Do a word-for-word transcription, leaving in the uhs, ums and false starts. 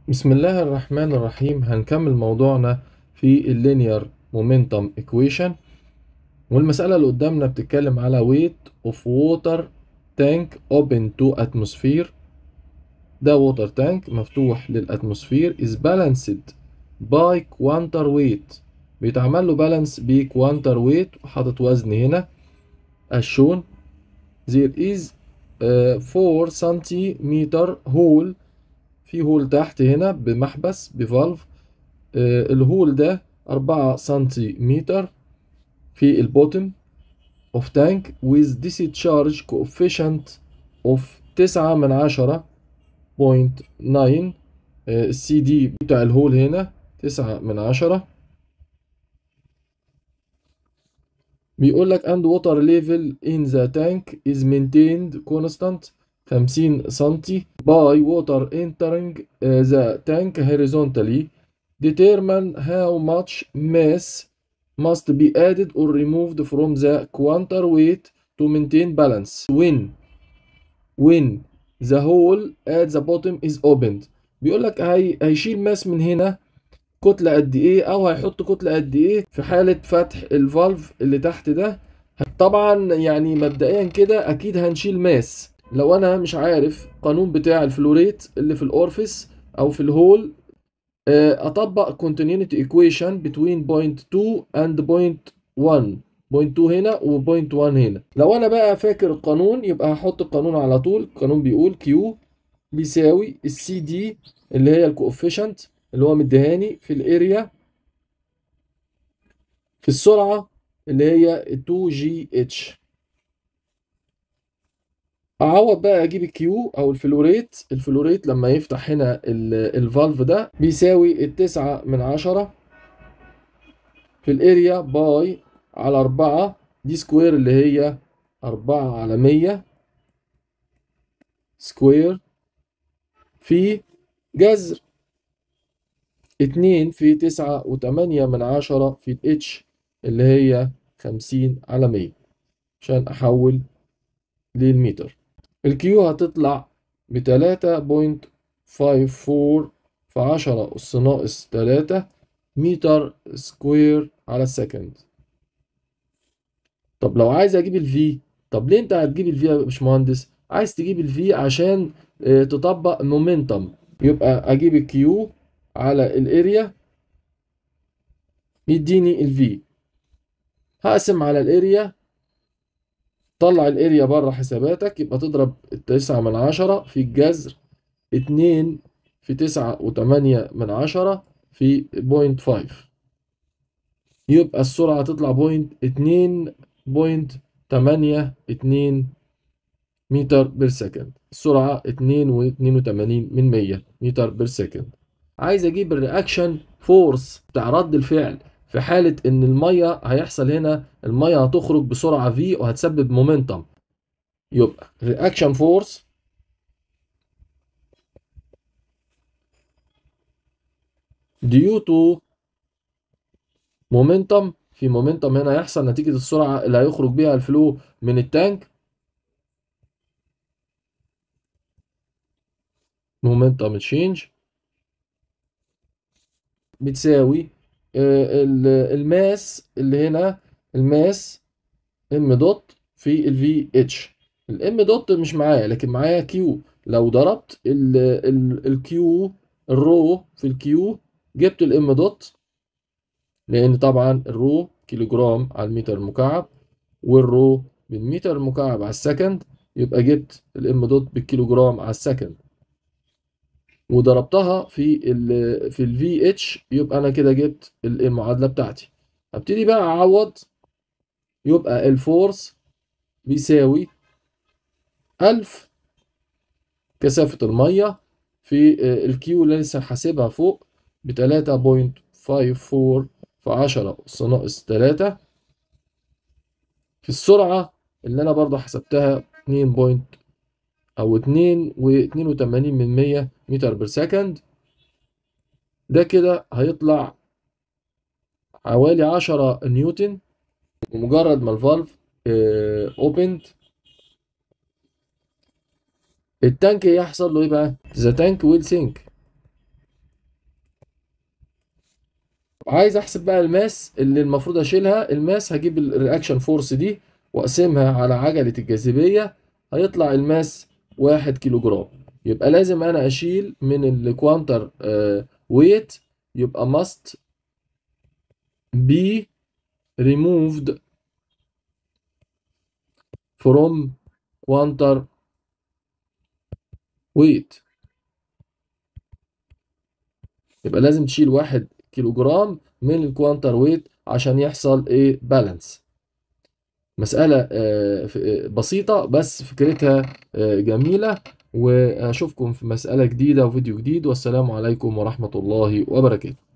بسم الله الرحمن الرحيم. هنكمل موضوعنا في اللينير مومنتم equation، والمسألة اللي قدامنا بتتكلم على weight of water tank open to atmosphere. ده water tank مفتوح للأتموسفير is balanced by quantar weight، بيتعمل له بالانس ب quantar weight وحاطط وزن هنا as shown. there is four centimeter hole، في هول تحت هنا بمحبس بفالف. آه الهول ده أربعة سنتيمتر في البوتم of tank with discharge coefficient of تسعة من عشرة بوينت ناين. السي دي بتاع الهول هنا تسعة من عشرة. بيقول لك and water level in the tank is maintained constant خمسين سنتي by water entering uh, the tank horizontally. Determine how much mass must be added or removed from the quantar weight to maintain balance when when the hole at the bottom is opened. بيقول لك هي هيشيل ماس من هنا كتلة قد ايه، او هيحط كتلة قد ايه في حالة فتح الفالف اللي تحت ده. طبعا يعني مبدئيا كده اكيد هنشيل ماس. لو انا مش عارف قانون بتاع الفلوريت اللي في الاورفيس او في الهول، اطبق continuity equation between point two and point one. point two هنا و point one هنا. لو انا بقى فاكر القانون يبقى هحط القانون على طول. القانون بيقول Q بيساوي السي دي اللي هي الكوفيشنت اللي هو مديهاني في الاريا في السرعة اللي هي اتنين جي اتش. اعوض بقى اجيب الكيو او الفلوريت. الفلوريت لما يفتح هنا الفالف ده بيساوي التسعة من عشرة في الاريا باي على أربعة دي سكوير اللي هي أربعة على مية سكوير في جذر اتنين في تسعة وتمانية من عشرة في الاتش اللي هي خمسين على مية عشان احول للمتر. الكيو هتطلع بتلاتة بوينت خمسة فور في عشرة أس ناقص تلاتة متر سكوير على السكند. طب لو عايز أجيب الفي، طب ليه أنت هتجيب الفي يا باشمهندس؟ عايز تجيب الفي عشان اه تطبق مومنتم. يبقى أجيب الكيو على الاريا يديني الفي، هقسم على الاريا. طلع الاريا بره حساباتك، يبقى تضرب التسعة من عشرة في الجذر اتنين في تسعة وتمانية من عشرة في بوينت فايف، يبقى السرعة تطلع بوينت اتنين بوينت تمانية اتنين متر بير سكند. السرعة اتنين واتنين وتمانين من مية متر بير سكند. عايز اجيب الرياكشن فورس بتاع رد الفعل في حالة ان المية هيحصل هنا، المية هتخرج بسرعة في وهتسبب مومنتم. يبقى رياكشن فورس due to مومنتم. في مومنتم هنا هيحصل نتيجة السرعة اللي هيخرج بيها الفلو من التانك. مومنتم تشينج بتساوي آه، ال- الماس اللي هنا، الماس ام دوت في الفي اتش. الام دوت مش معايا لكن معايا كيو. لو ضربت الكيو الرو في الكيو جبت الام دوت، لان طبعا الرو كيلو جرام على المتر المكعب والرو بالمتر المكعب على السكند، يبقى جبت الام دوت بالكيلو جرام على السكند وضربتها في ال في الفي اتش، يبقى انا كده جبت المعادله بتاعتي. ابتدي بقى اعوض. يبقى الفورس بيساوي ألف كثافه الميه في الكيو اللي لسه حاسبها فوق ب تلاتة بوينت خمسة فور في عشرة أس ناقص تلاتة في السرعه اللي انا برضه حسبتها اتنين بوينت او اتنين واتنين وتمانين من مية متر بير سكند. ده كده هيطلع حوالي عشرة نيوتن. ومجرد ما الفالف اوبند التانك يحصل له ايه بقى؟ ذا تانك ويل سينك. عايز احسب بقى الماس اللي المفروض اشيلها. الماس هجيب الرياكشن فورس دي واقسمها على عجلة الجاذبية، هيطلع الماس واحد كيلو جرام. يبقى لازم انا اشيل من الكوانتر ويت، يبقى must be removed from quantar weight. يبقى لازم تشيل واحد كيلو جرام من الكوانتر ويت عشان يحصل ايه بالانس. مسألة آه، ف- آه، بسيطة بس فكرتها آه، جميلة. وأشوفكم في مسألة جديدة وفيديو جديد، والسلام عليكم ورحمة الله وبركاته.